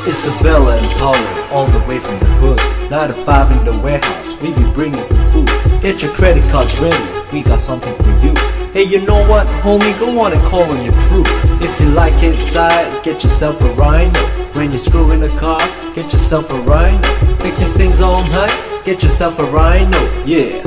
Isabella and Paolo, all the way from the hood. 9 to 5 in the warehouse, we be bringing some food. Get your credit cards ready, we got something for you. Hey, you know what, homie, go on and call on your crew. If you like it tight, get yourself a Rhino. When you're screwing a car, get yourself a Rhino. Fixing things all night, get yourself a Rhino. Yeah.